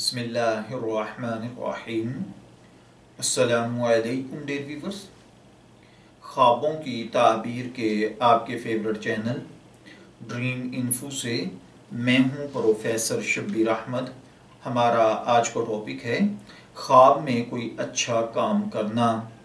बिस्मिल्लाहिर्रहमानिर्रहीम। अस्सलामु अलैकुम डियर व्यूअर्स। ख्वाबों की ताबीर के आपके फेवरेट चैनल ड्रीम इन्फो से मैं हूं प्रोफेसर शब्बीर अहमद। हमारा आज का टॉपिक है ख्वाब में कोई अच्छा काम करना।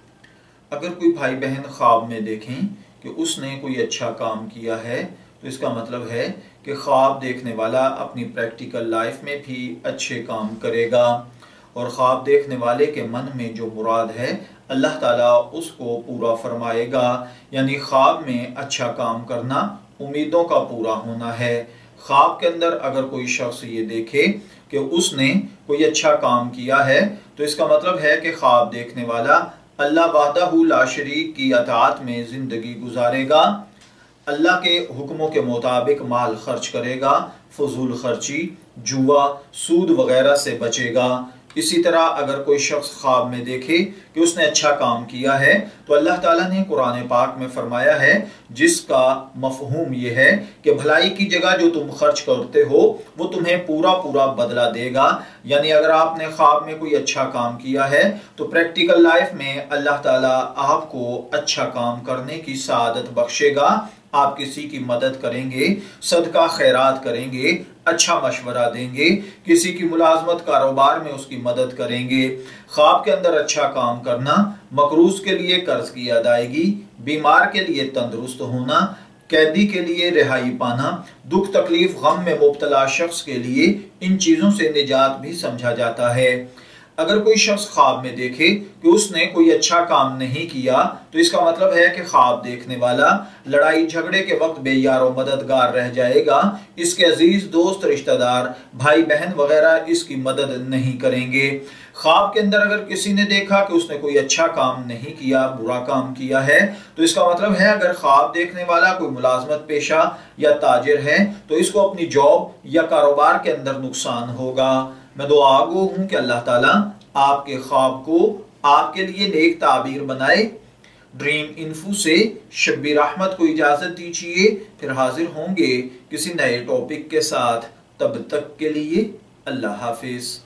अगर कोई भाई बहन ख्वाब में देखें कि उसने कोई अच्छा काम किया है तो इसका मतलब है कि ख्वाब देखने वाला अपनी प्रैक्टिकल लाइफ में भी अच्छे काम करेगा और ख्वाब देखने वाले के मन में जो मुराद है अल्लाह ताला उसको पूरा फरमाएगा। यानी ख्वाब में अच्छा काम करना उम्मीदों का पूरा होना है। ख्वाब के अंदर अगर कोई शख्स ये देखे कि उसने कोई अच्छा काम किया है तो इसका मतलब है कि ख्वाब देखने वाला अल्लाह वहदहू ला शरीक की अताअत में ज़िंदगी गुजारेगा, अल्लाह के हुक्मों के मुताबिक माल खर्च करेगा, फजूल खर्ची, जुआ, सूद वगैरह से बचेगा। इसी तरह अगर कोई शख्स ख्वाब में देखे कि उसने अच्छा काम किया है तो अल्लाह ताला ने कुरान पाक में फरमाया है, जिसका मफहूम ये है कि भलाई की जगह जो तुम खर्च करते हो वो तुम्हें पूरा पूरा बदला देगा। यानी अगर आपने ख्वाब में कोई अच्छा काम किया है तो प्रैक्टिकल लाइफ में अल्लाह ताला आपको अच्छा काम करने की सआदत बख्शेगा। आप किसी की मदद करेंगे, सदका खैरात करेंगे, अच्छा मशवरा देंगे, किसी की मुलाजमत कारोबार में उसकी मदद करेंगे। ख्वाब के अंदर अच्छा काम करना मकरूज के लिए कर्ज की अदायगी, बीमार के लिए तंदुरुस्त होना, कैदी के लिए रिहाई पाना, दुख तकलीफ गम में मुब्तला शख्स के लिए इन चीज़ों से निजात भी समझा जाता है। अगर कोई शख्स ख्वाब में देखे कि उसने कोई अच्छा काम नहीं किया तो इसका मतलब है कि ख्वाब देखने वाला लड़ाई झगड़े के वक्त बेयारो मददगार रह जाएगा। इसके अजीज दोस्त, रिश्तेदार, भाई बहन वगैरह इसकी मदद नहीं करेंगे। ख्वाब के अंदर अगर किसी ने देखा कि उसने कोई अच्छा काम नहीं किया, बुरा काम किया है, तो इसका मतलब है अगर ख्वाब देखने वाला कोई मुलाजमत पेशा या ताजिर है तो इसको अपनी जॉब या कारोबार के अंदर नुकसान होगा। मैं दुआ गो हूं कि अल्लाह ताला आपके ख्वाब को आपके लिए नेक ताबीर बनाए। ड्रीम इन्फो से शब्बीर अहमद को इजाजत दीजिए, फिर हाजिर होंगे किसी नए टॉपिक के साथ। तब तक के लिए अल्लाह हाफिज।